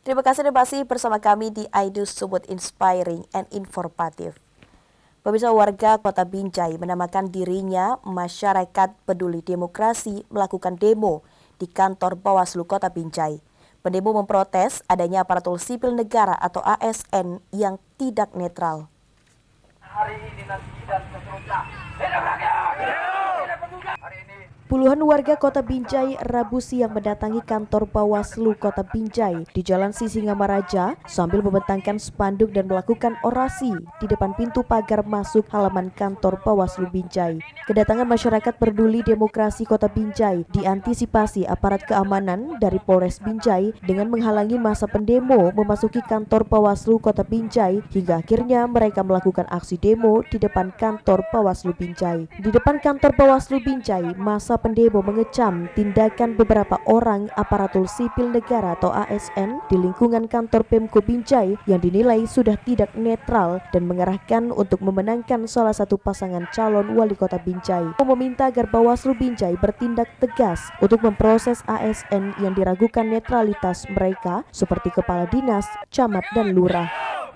Terima kasih masih bersama kami di iNews Sumut Inspiring and Informative. Pemirsa, warga Kota Binjai menamakan dirinya Masyarakat Peduli Demokrasi melakukan demo di kantor Bawaslu Kota Binjai. Pendemo memprotes adanya aparatur sipil negara atau ASN yang tidak netral. Hari ini nanti dan seterusnya. Puluhan warga Kota Binjai Rabu siang mendatangi kantor Bawaslu Kota Binjai di Jalan Sisingamaraja sambil membentangkan spanduk dan melakukan orasi di depan pintu pagar masuk halaman kantor Bawaslu Binjai. Kedatangan masyarakat peduli demokrasi Kota Binjai diantisipasi aparat keamanan dari Polres Binjai dengan menghalangi masa pendemo memasuki kantor Bawaslu Kota Binjai hingga akhirnya mereka melakukan aksi demo di depan kantor Bawaslu Binjai. Di depan kantor Bawaslu Binjai, masa pendemo mengecam tindakan beberapa orang aparatur sipil negara atau ASN di lingkungan kantor Pemko Binjai yang dinilai sudah tidak netral dan mengarahkan untuk memenangkan salah satu pasangan calon wali kota Binjai. Meminta agar Bawaslu Binjai bertindak tegas untuk memproses ASN yang diragukan netralitas mereka seperti kepala dinas, camat, dan lurah.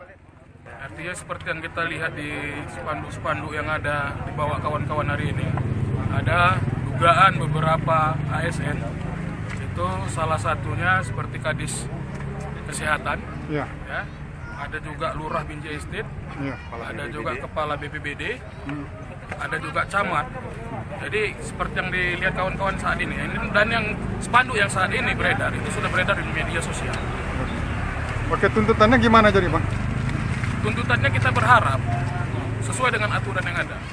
Artinya seperti yang kita lihat di spanduk-spanduk yang ada di bawah kawan-kawan hari ini, ada dugaan beberapa ASN, itu salah satunya seperti Kadis Kesehatan, ya. Ada juga Lurah Binjai Estate, ada juga Kepala BPBD, ada juga Camat. Jadi seperti yang dilihat kawan-kawan saat ini, dan yang spanduk yang saat ini beredar, itu sudah beredar di media sosial. Oke, tuntutannya gimana jadi, Bang? Tuntutannya kita berharap sesuai dengan aturan yang ada.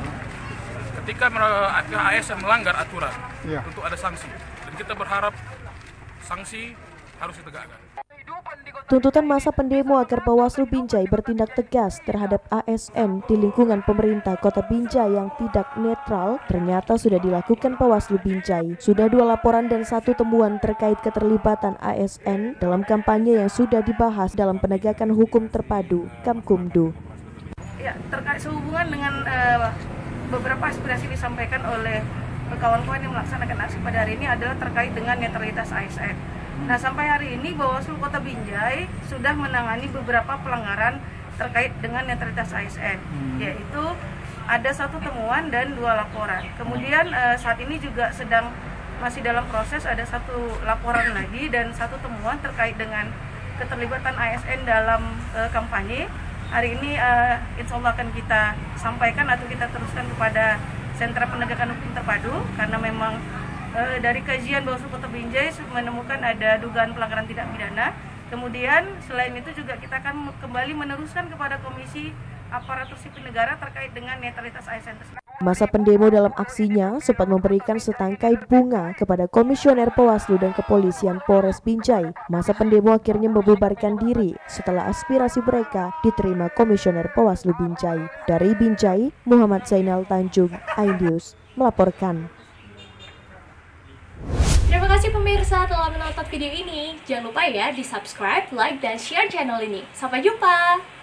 Ketika ASN melanggar aturan, tentu ada sanksi. Dan kita berharap sanksi harus ditegakkan. Tuntutan masa pendemo agar Bawaslu Binjai bertindak tegas terhadap ASN di lingkungan pemerintah Kota Binjai yang tidak netral ternyata sudah dilakukan Bawaslu Binjai. Sudah 2 laporan dan 1 temuan terkait keterlibatan ASN dalam kampanye yang sudah dibahas dalam penegakan hukum terpadu Kamkumdu. Ya, terkait sehubungan dengan beberapa aspirasi disampaikan oleh kawan-kawan yang melaksanakan aksi pada hari ini adalah terkait dengan netralitas ASN. Nah, sampai hari ini Bawaslu Kota Binjai sudah menangani beberapa pelanggaran terkait dengan netralitas ASN, yaitu ada 1 temuan dan 2 laporan. Kemudian saat ini juga masih dalam proses ada 1 laporan lagi dan 1 temuan terkait dengan keterlibatan ASN dalam kampanye. Hari ini insya Allah akan kita sampaikan atau kita teruskan kepada Sentra Penegakan Hukum Terpadu karena memang dari kajian Bawaslu Kota Binjai menemukan ada dugaan pelanggaran tidak pidana. Kemudian selain itu juga kita akan kembali meneruskan kepada Komisi Aparatur Sipil Negara terkait dengan netralitas ASN tersebut. Masa pendemo dalam aksinya sempat memberikan setangkai bunga kepada Komisioner Bawaslu dan Kepolisian Polres Binjai. Masa pendemo akhirnya membubarkan diri setelah aspirasi mereka diterima Komisioner Bawaslu Binjai. Dari Binjai, Muhammad Zainal Tanjung, iNews melaporkan. Terima kasih pemirsa telah menonton video ini. Jangan lupa ya di subscribe, like, dan share channel ini. Sampai jumpa!